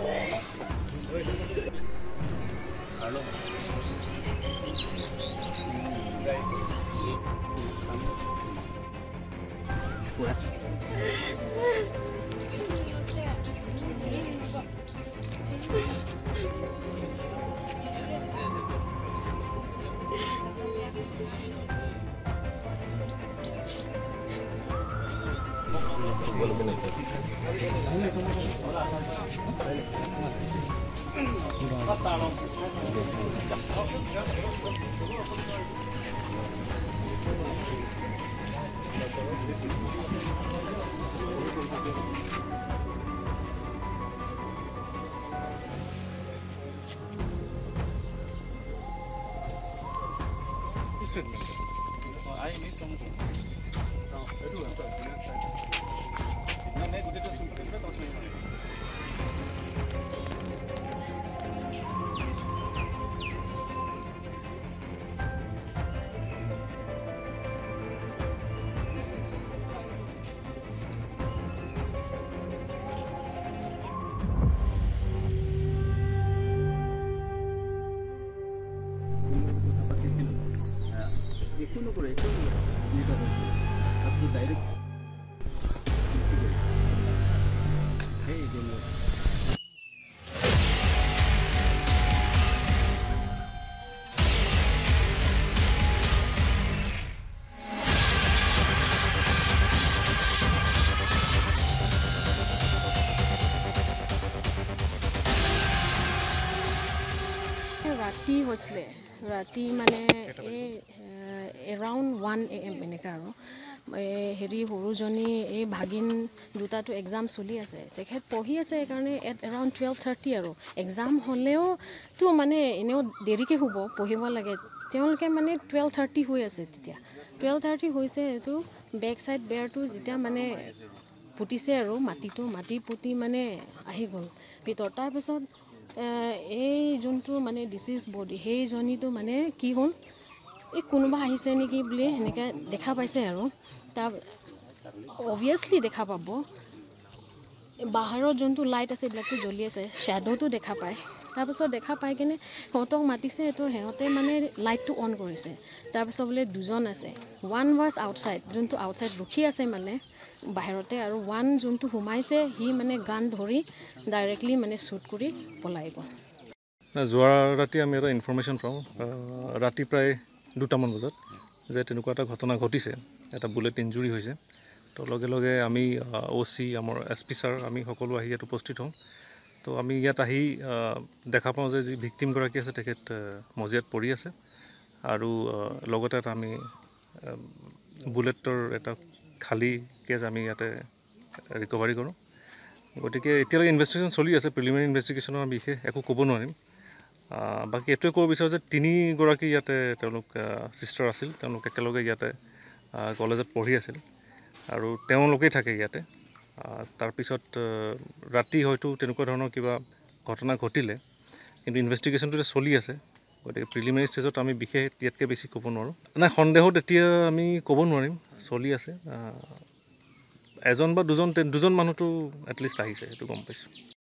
ৰাতি হৈছিলে ৰাতি মানে এৰাউণ্ড 1 AM এনেকৈ আৰু হেৰি সৰুজনী এই ভাগিন দুটাটো এক্সাম চলি আছে তেখেত পঢ়ি আছে সেইকাৰণে এৰাউণ্ড 12:30 আৰু এক্সাম হ'লেওতো মানে এনেও দেৰিকৈ শুব পঢ়িব লাগে তেওঁলোকে মানে 12:30 হৈ আছে তেতিয়া 12:30 হৈছে এইটো বেক চাইড বেৰটো যেতিয়া মানে পুতিছে আৰু মাটি পুতি মানে আহি গ'ল ভিতৰত তাৰপিছত এই যোনটো মানে ডিচিজ বডি সেইজনীটো মানে কি হ'ল এই কোনোবা আহিছে নেকি বুলি এনেকৈ দেখা পাইছে আৰু তাৰ অবভিয়াছলি দেখা পাব বাহিৰত যোনটো লাইট আছে এইবিলাকটো জ্বলি আছে শ্বেডোটো দেখা পায় তাৰপিছত দেখা পাই কিনে সিহঁতক মাতিছে তো সিহঁতে মানে লাইটটো অন কৰিছে তাৰপিছত বোলে দুজন আছে ওৱান ৱাজ আউটছাইড যোনটো আউটছাইড ৰখি আছে মানে বাহিৰতে আৰু ওৱান যোনটো সোমাইছে সি মানে গান ধৰি ডাইৰেক্টলি মানে শ্বুট কৰি পলাই গ'ল যোৱা ৰাতি আমি এটা ইনফৰমেশ্যন পাওঁ ৰাতি প্ৰায় 2টামান বজাত যে তেনেকুৱা এটা ঘটনা ঘটিছে এটা বুলেট ইঞ্জুৰি হৈছে তো লগে লগে আমি OC আমাৰ SP ছাৰ আমি সকলো আহি ইয়াত উপস্থিত হওঁ তো আমি ইয়াত আহি দেখা পাওঁ যে যি ভিক্টিমগৰাকী আছে তেখেত মজিয়াত পৰি আছে আৰু লগতে এটা আমি বুলেটৰ এটা খালী কেছ আমি ইয়াতে ৰিকভাৰী কৰোঁ গতিকে এতিয়ালৈকে ইনভেষ্টিগেশ্যন চলি আছে প্ৰিলিমিনাৰী ইনভেষ্টিগেশ্যনৰ বিশেষ একো ক'ব নোৱাৰিম বাকী এইটোৱে ক'ব বিচাৰোঁ যে 3গৰাকী ইয়াতে তেওঁলোক চিষ্টাৰ আছিল তেওঁলোক একেলগে ইয়াতে কলেজত পঢ়ি আছিল আৰু তেওঁলোকেই থাকে ইয়াতে তাৰপিছত ৰাতি হয়তো তেনেকুৱা ধৰণৰ কিবা ঘটনা ঘটিলে কিন্তু ইনভেষ্টিগেশ্যনটো এতিয়া চলি আছে গতিকে প্ৰিলিমিনাৰী ষ্টেজত আমি বিশেষ ইয়াতকৈ বেছি ক'ব নোৱাৰোঁ নাই সন্দেহত এতিয়া আমি ক'ব নোৱাৰিম চলি আছে এজন বা দুজন মানুহটো এটলিষ্ট আহিছে সেইটো গম পাইছোঁ